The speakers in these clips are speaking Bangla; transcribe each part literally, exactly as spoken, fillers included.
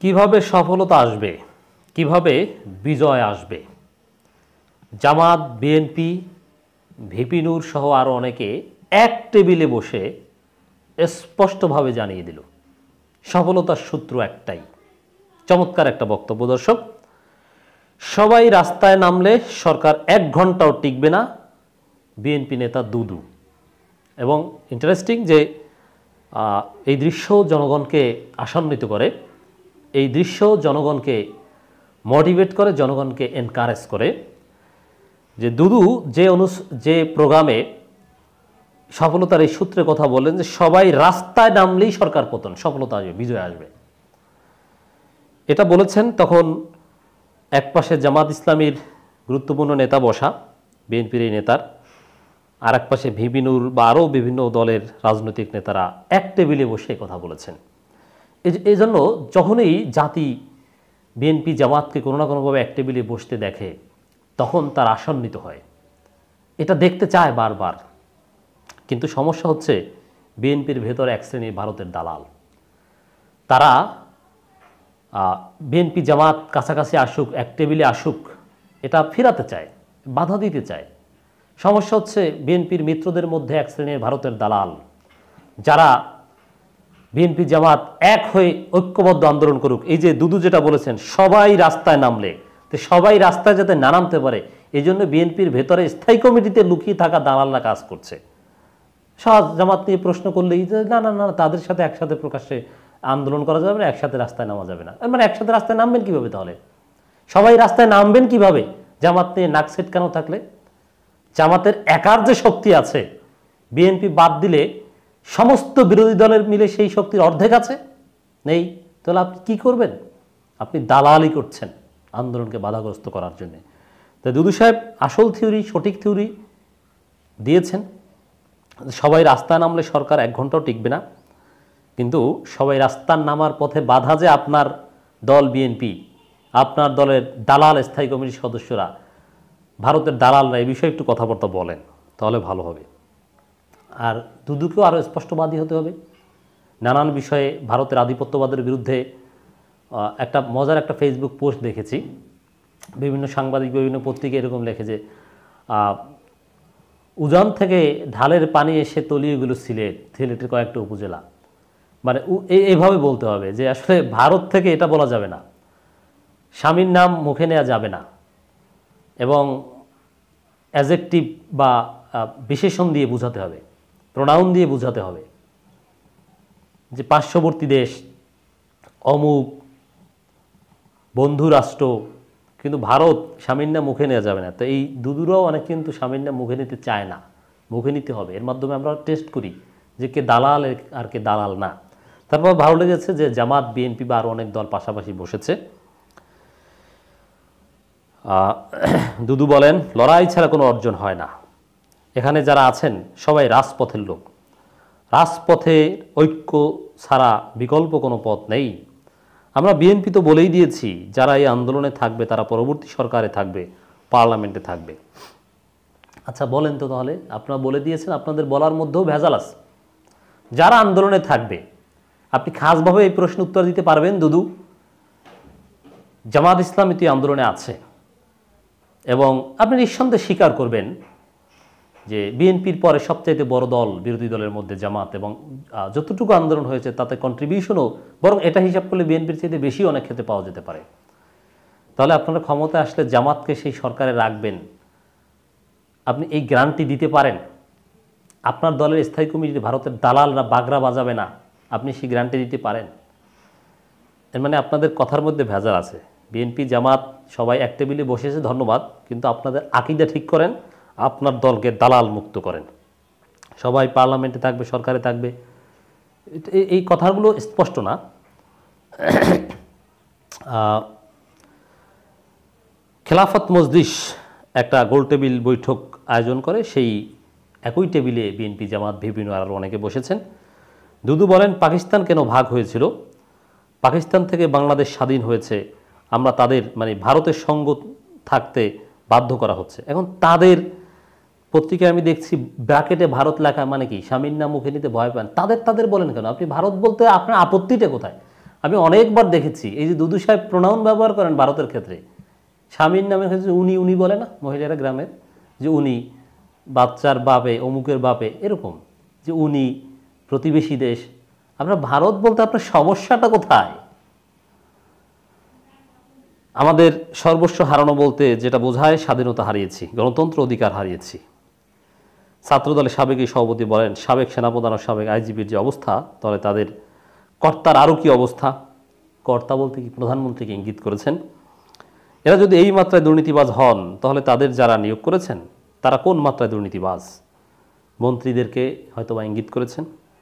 কিভাবে সফলতা আসবে, কিভাবে বিজয় আসবে? জামাত, বিএনপি, ভিপি নূর সহ আরও অনেকে এক টেবিলে বসে স্পষ্টভাবে জানিয়ে দিল সফলতার সূত্র একটাই। চমৎকার একটা বক্তব্য দর্শক। সবাই রাস্তায় নামলে সরকার এক ঘন্টাও টিকবে না, বিএনপি নেতা দুদু। এবং ইন্টারেস্টিং যে এই দৃশ্য জনগণকে আশান্বিত করে, এই দৃশ্য জনগণকে মোটিভেট করে, জনগণকে এনকারেজ করে যে দুদু যে অনু যে প্রোগ্রামে সফলতার এই সূত্রে কথা বললেন যে সবাই রাস্তায় নামলেই সরকার পতন, সফলতা আসবে, বিজয় আসবে, এটা বলেছেন। তখন একপাশে জামাত ইসলামীর গুরুত্বপূর্ণ নেতা বসা, বিএনপির এই নেতার, আর এক পাশে ভিপি নূর বা আরও বিভিন্ন দলের রাজনৈতিক নেতারা এক টেবিলে বসে কথা বলেছেন। এই জন্য যখনই জাতি বিএনপি জামাতকে কোনো না কোনোভাবে এক টেবিলে বসতে দেখে তখন তার আশান্বিত হয়, এটা দেখতে চায় বারবার। কিন্তু সমস্যা হচ্ছে বিএনপির ভেতর এক শ্রেণীর ভারতের দালাল, তারা বিএনপি জামাত কাছাকাছি আসুক, এক টেবিলে আসুক, এটা ফেরাতে চায়, বাধা দিতে চায়। সমস্যা হচ্ছে বিএনপির মিত্রদের মধ্যে এক শ্রেণীর ভারতের দালাল, যারা বিএনপি জামাত এক হয়ে ঐক্যবদ্ধ আন্দোলন করুক। এই যে দুদু যেটা বলেছেন সবাই রাস্তায় নামলে, তো সবাই রাস্তায় যাতে না নামতে পারে এই জন্য বিএনপির ভেতরে স্থায়ী কমিটিতে লুকিয়ে থাকা দালালরা কাজ করছে। সহজ জামাত নিয়ে প্রশ্ন করলেই যে না না না তাদের সাথে একসাথে প্রকাশ্যে আন্দোলন করা যাবে না, একসাথে রাস্তায় নামা যাবে না। মানে একসাথে রাস্তায় নামবেন কিভাবে? তাহলে সবাই রাস্তায় নামবেন কিভাবে জামাত নিয়ে নাক ছিটকানো থাকলে? জামাতের একার যে শক্তি আছে, বিএনপি বাদ দিলে সমস্ত বিরোধী দলের মিলে সেই শক্তির অর্ধেক আছে, নেই। তাহলে আপনি কী করবেন? আপনি দালালি করছেন আন্দোলনকে বাধাগ্রস্ত করার জন্যে। তাই দুদু সাহেব আসল থিওরি, সঠিক থিওরি দিয়েছেন। সবাই রাস্তায় নামলে সরকার এক ঘন্টাও টিকবে না, কিন্তু সবাই রাস্তার নামার পথে বাধা যে আপনার দল বিএনপি, আপনার দলের দালাল স্থায়ী কমিটির সদস্যরা, ভারতের দালালরা, এই বিষয়ে একটু কথাবার্তা বলেন, তাহলে ভালো হবে। আর দুদুকেও আরও স্পষ্টবাদী হতে হবে নানান বিষয়ে। ভারতের আধিপত্যবাদের বিরুদ্ধে একটা মজার একটা ফেসবুক পোস্ট দেখেছি, বিভিন্ন সাংবাদিক, বিভিন্ন পত্রিকা এরকম লেখে যে উজান থেকে ঢালের পানি এসে তলিয়েগুলো সিলেট, সিলেটের কয়েকটা উপজেলা। মানে এইভাবে বলতে হবে যে আসলে ভারত থেকে এটা বলা যাবে না, স্বামীর নাম মুখে নেওয়া যাবে না, এবং অ্যাজেক্টিভ বা বিশেষণ দিয়ে বোঝাতে হবে, প্রোনাউন দিয়ে বোঝাতে হবে যে পার্শ্ববর্তী দেশ, অমুক, বন্ধু রাষ্ট্র। কিন্তু ভারত স্বামীর নাম মুখে নেওয়া যাবে না। তো এই দুদুরাও অনেক কিন্তু স্বামীর নাম মুখে নিতে চায় না, মুখে নিতে হবে। এর মাধ্যমে আমরা টেস্ট করি যে কে দালাল আর কে দালাল না। তারপর ভালো লেগেছে যে জামাত, বিএনপি বা আরও অনেক দল পাশাপাশি বসেছে। দুদু বলেন লড়াই ছাড়া কোনো অর্জন হয় না, এখানে যারা আছেন সবাই রাজপথের লোক, রাজপথে ঐক্য ছাড়া বিকল্প কোনো পথ নেই। আমরা বিএনপি তো বলেই দিয়েছি যারা এই আন্দোলনে থাকবে তারা পরবর্তী সরকারে থাকবে, পার্লামেন্টে থাকবে। আচ্ছা বলেন তো তাহলে, আপনারা বলে দিয়েছেন, আপনাদের বলার মধ্যেও ভেজাল আছে। যারা আন্দোলনে থাকবে আপনি খাসভাবে এই প্রশ্ন উত্তর দিতে পারবেন দুদু? জামাত ইসলামী তো আন্দোলনে আছে, এবং আপনি নিঃসন্দেহে স্বীকার করবেন যে বিএনপির পরে সবচাইতে বড় দল বিরোধী দলের মধ্যে জামাত, এবং যতটুকু আন্দোলন হয়েছে তাতে কন্ট্রিবিউশনও বরং এটা হিসাব করলে বিএনপির চাইতে বেশি অনেক ক্ষেত্রে পাওয়া যেতে পারে। তাহলে আপনারা ক্ষমতায় আসলে জামাতকে সেই সরকারে রাখবেন, আপনি এই গ্যারান্টি দিতে পারেন? আপনার দলের স্থায়ী কমিটি ভারতের দালালরা বাগড়া বাজাবে না, আপনি সেই গ্যারান্টি দিতে পারেন? এর মানে আপনাদের কথার মধ্যে ভেজাল আছে। বিএনপি জামাত সবাই এক টেবিলে বসেছে, ধন্যবাদ, কিন্তু আপনাদের আকীদা ঠিক করেন, আপনার দলকে দালাল মুক্ত করেন, সবাই পার্লামেন্টে থাকবে, সরকারে থাকবে। এই কথাগুলো স্পষ্ট না। খেলাফত মজলিস একটা গোল টেবিল বৈঠক আয়োজন করে, সেই একই টেবিলে বিএনপি জামাত বিভিন্ন আরও অনেকে বসেছেন। দুদু বলেন পাকিস্তান কেন ভাগ হয়েছিল, পাকিস্তান থেকে বাংলাদেশ স্বাধীন হয়েছে, আমরা তাদের মানে ভারতের সঙ্গ থাকতে বাধ্য করা হচ্ছে। এখন তাদের পত্রিকায় আমি দেখছি ব্র্যাকেটে ভারত লেখা, মানে কি স্বামীর নাম মুখে নিতে ভয় পান, তাদের তাদের বলেন কেন? আপনি ভারত বলতে আপনার আপত্তিটা কোথায়? আমি অনেকবার দেখেছি এই যে দুদু সাহেব প্রোনাউন ব্যবহার করেন ভারতের ক্ষেত্রে, স্বামীর নামের ক্ষেত্রে উনি উনি বলে না মহিলারা গ্রামের, যে উনি বাচ্চার বাপে অমুকের বাপে, এরকম যে উনি প্রতিবেশী দেশ। আপনার ভারত বলতে আপনার সমস্যাটা কোথায়? আমাদের সর্বস্ব হারানো বলতে যেটা বোঝায় স্বাধীনতা হারিয়েছি, গণতন্ত্র অধিকার হারিয়েছি। ছাত্রদলের সাবেক এই সভাপতি বলেন সাবেক সেনাপ্রধান ও সাবেক আইজিপির যে অবস্থা, তাহলে তাদের কর্তার আরও কি অবস্থা? কর্তা বলতে কি প্রধানমন্ত্রীকে ইঙ্গিত করেছেন। এরা যদি এই মাত্রায় দুর্নীতিবাজ হন তাহলে তাদের যারা নিয়োগ করেছেন তারা কোন মাত্রায় দুর্নীতিবাজ? মন্ত্রীদেরকে হয়তো বা ইঙ্গিত করেছেন।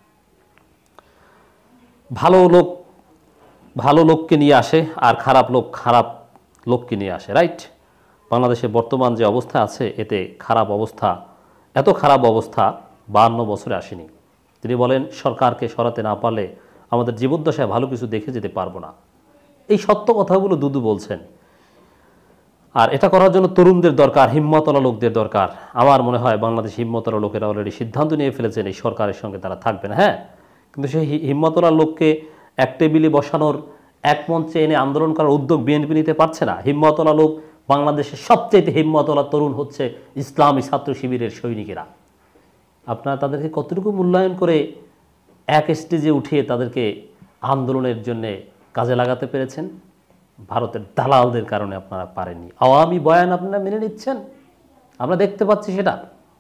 ভালো লোক ভালো লোককে নিয়ে আসে আর খারাপ লোক খারাপ লোককে নিয়ে আসে, রাইট? বাংলাদেশে বর্তমান যে অবস্থা আছে এতে খারাপ অবস্থা, এত খারাপ অবস্থা বাহান্ন বছরে আসেনি। তিনি বলেন সরকারকে সরাতে না পারলে আমাদের জীবদ্দশায় ভালো কিছু দেখে যেতে পারবো না। এই সত্য কথাগুলো দুদু বলছেন। আর এটা করার জন্য তরুণদের দরকার, হিম্মতওয়ালা লোকদের দরকার। আমার মনে হয় বাংলাদেশ হিম্মতওয়ালা লোকেরা অলরেডি সিদ্ধান্ত নিয়ে ফেলেছেন এই সরকারের সঙ্গে তারা থাকবে না। হ্যাঁ, কিন্তু সেই হিম্মতওয়ালা লোককে এক টেবিলে বসানোর, এক মঞ্চে এনে আন্দোলন করার উদ্যোগ বিএনপি নিতে পারছে না। হিম্মতওয়ালা লোক, বাংলাদেশের সবচেয়ে হিম্মতওয়ালা তরুণ হচ্ছে ইসলামী ছাত্র শিবিরের সৈনিকেরা। আপনারা তাদেরকে কতটুকু মূল্যায়ন করে এক স্টেজে উঠিয়ে তাদেরকে আন্দোলনের জন্য কাজে লাগাতে পেরেছেন? ভারতের দালালদের কারণে আপনারা পারেননি। আওয়ামী বয়ান আপনারা মেনে নিচ্ছেন, আমরা দেখতে পাচ্ছি সেটা।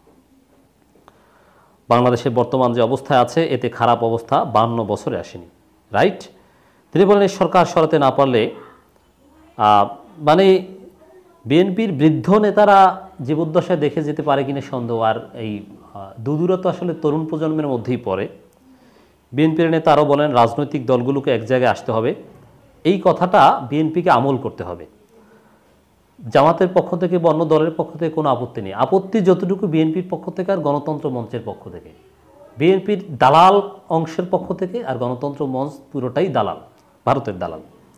বাংলাদেশের বর্তমান যে অবস্থায় আছে এতে খারাপ অবস্থা বান্ন বছরে আসেনি, রাইট? তিনি বলেন এই সরকার সরাতে না পারলে মানে বিএনপির বৃদ্ধ নেতারা জীবদ্দশায় দেখে যেতে পারে কিনা সন্দেহ। আর এই দুদুরা তো আসলে তরুণ প্রজন্মের মধ্যেই পড়ে। বিএনপির নেতা আরও বলেন রাজনৈতিক দলগুলোকে এক জায়গায় আসতে হবে, এই কথাটা বিএনপিকে আমল করতে হবে। জামাতের পক্ষ থেকে বা অন্য দলের পক্ষ থেকে কোনো আপত্তি নেই, আপত্তি যতটুকু বিএনপির পক্ষ থেকে আর গণতন্ত্র মঞ্চের পক্ষ থেকে। বিএনপির দালাল অংশের পক্ষ থেকে আর গণতন্ত্র মঞ্চ পুরোটাই দালাল, ভারতের দালাল।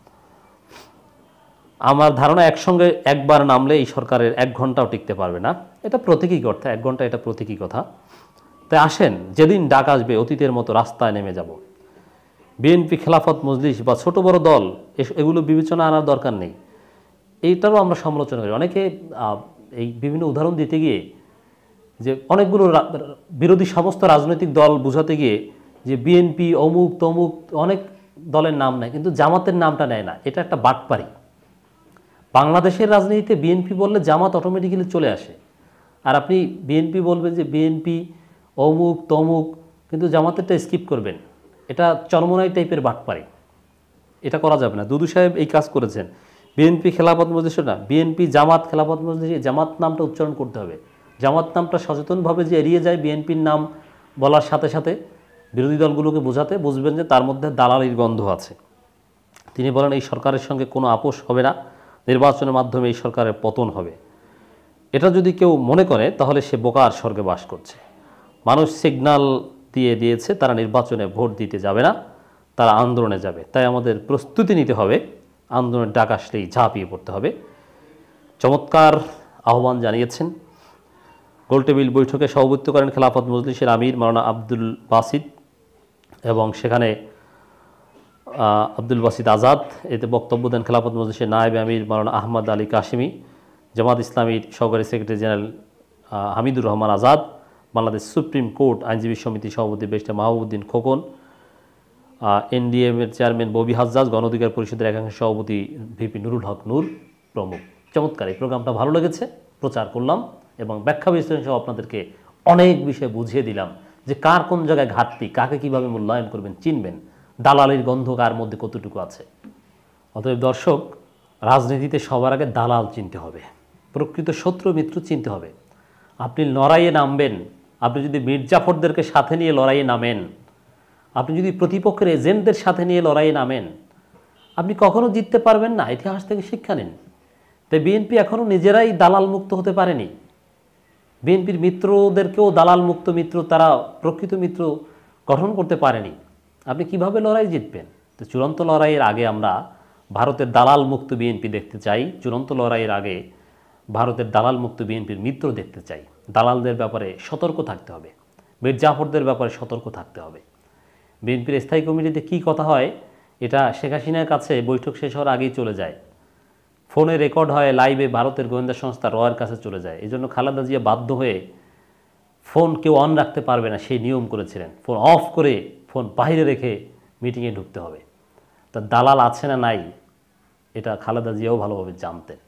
আমার ধারণা একসঙ্গে একবার নামলে এই সরকারের এক ঘন্টাও টিকতে পারবে না। এটা প্রতীকী কথা, এক ঘন্টা এটা প্রতীকী কথা। তাই আসেন যেদিন ডাক আসবে অতীতের মতো রাস্তায় নেমে যাব। বিএনপি, খেলাফত মজলিস বা ছোট বড় দল এগুলো বিবেচনা আনার দরকার নেই, এইটারও আমরা সমালোচনা করি। অনেকে এই বিভিন্ন উদাহরণ দিতে গিয়ে যে অনেকগুলো বিরোধী সমস্ত রাজনৈতিক দল বোঝাতে গিয়ে যে বিএনপি অমুক তমুক অনেক দলের নাম নেয়, কিন্তু জামাতের নামটা নেয় না, এটা একটা বাটপারি। বাংলাদেশের রাজনীতিতে বিএনপি বললে জামাত অটোমেটিক্যালি চলে আসে। আর আপনি বিএনপি বলবেন যে বিএনপি অমুক তমুক, কিন্তু জামাতেরটা স্কিপ করবেন, এটা চরমনাই টাইপের বাটপারি। এটা করা যাবে না। দুদু সাহেব এই কাজ করেছেন। বিএনপি খেলাফত মজলিস না, বিএনপি জামাত খেলাফত মজলিস, জামাত নামটা উচ্চারণ করতে হবে। জামাত নামটা সচেতনভাবে যে এড়িয়ে যায় বিএনপির নাম বলার সাথে সাথে বিরোধী দলগুলোকে বোঝাতে, বুঝবেন যে তার মধ্যে দালালির গন্ধ আছে। তিনি বলেন এই সরকারের সঙ্গে কোনো আপোষ হবে না, নির্বাচনের মাধ্যমে এই সরকারের পতন হবে। এটা যদি কেউ মনে করে তাহলে সে বোকার স্বর্গে বাস করছে। মানুষ সিগন্যাল দিয়ে দিয়েছে তারা নির্বাচনে ভোট দিতে যাবে না, তারা আন্দোলনে যাবে। তাই আমাদের প্রস্তুতি নিতে হবে, আন্দোলনের ডাক আসলেই ঝাঁপিয়ে পড়তে হবে। চমৎকার আহ্বান জানিয়েছেন। গোলটেবিল বৈঠকে সভাপতিত্ব করেন খেলাফত মজলিসের আমির মাওলানা আব্দুল বাসিত এবং সেখানে আব্দুল বাসিত আজাদ। এতে বক্তব্য দেন খেলাফত মজলিসের নায়েব আমির মাওলানা আহমদ আলী কাশিমি, জামাত ইসলামীর সহকারী secretary general Hamidur Rahman Azad, Bangladesh supreme court আইনজীবী সমিতির সভাপতি ব্যারিস্টার মাহবুবউদ্দিন খোকন, এনডিএমের চেয়ারম্যান ববি হাজ্জাজ, গণ অধিকার পরিষদের একাংশ সভাপতি ভিপি নুরুল হক নূর প্রমুখ। চমৎকার, এই প্রোগ্রামটা ভালো লেগেছে, প্রচার করলাম এবং ব্যাখ্যা বিশ্লেষণ সহ আপনাদেরকে অনেক বিষয় বুঝিয়ে দিলাম যে কার কোন জায়গায় ঘাটতি, কাকে কিভাবে মূল্যায়ন করবেন, চিনবেন, দালালির গন্ধ কার মধ্যে কতটুকু আছে। অতএব দর্শক, রাজনীতিতে সবার আগে দালাল চিনতে হবে, প্রকৃত শত্রু মিত্র চিনতে হবে। আপনি লড়াইয়ে নামবেন, আপনি যদি মির্জাফরদেরকে সাথে নিয়ে লড়াইয়ে নামেন, আপনি যদি প্রতিপক্ষের এজেন্টদের সাথে নিয়ে লড়াইয়ে নামেন, আপনি কখনো জিততে পারবেন না। ইতিহাস থেকে শিক্ষা নিন। তাই বিএনপি এখনও নিজেরাই দালাল মুক্ত হতে পারেনি। বিএনপির মিত্রদেরকেও দালাল মুক্ত মিত্র, তারা প্রকৃত মিত্র গঠন করতে পারেনি। আপনি কিভাবে লড়াই জিতবেন? তো চূড়ান্ত লড়াইয়ের আগে আমরা ভারতের দালাল মুক্ত বিএনপি দেখতে চাই। চূড়ান্ত লড়াইয়ের আগে ভারতের দালাল মুক্ত বিএনপির মিত্র দেখতে চাই। দালালদের ব্যাপারে সতর্ক থাকতে হবে, মির্জাফরদের ব্যাপারে সতর্ক থাকতে হবে। বিএনপির স্থায়ী কমিটিতে কি কথা হয় এটা শেখ হাসিনার কাছে বৈঠক শেষ হওয়ার আগেই চলে যায়, ফোনে রেকর্ড হয়, লাইভে ভারতের গোয়েন্দা সংস্থা রয়ের কাছে চলে যায়। এই জন্য খালেদা জিয়া বাধ্য হয়ে ফোন কেউ অন রাখতে পারবে না সেই নিয়ম করেছিলেন, ফোন অফ করে ফোন বাইরে রেখে মিটিংয়ে ঢুকতে হবে। তা দালাল আছে না নাই এটা খালেদা জিয়াও ভালোভাবে জানতেন।